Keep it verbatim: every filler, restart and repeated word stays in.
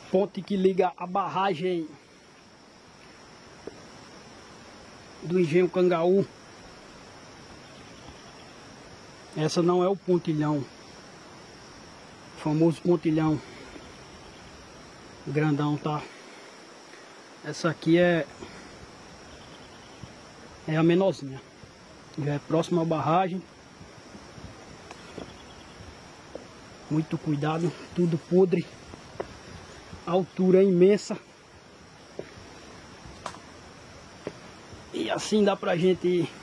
ponte que liga a barragem do Engenho Cangaú. Essa não é o pontilhão, o famoso pontilhão grandão, tá? Essa aqui é é a menorzinha, já é próxima à barragem. Muito cuidado, tudo podre, a altura é imensa. E assim dá pra gente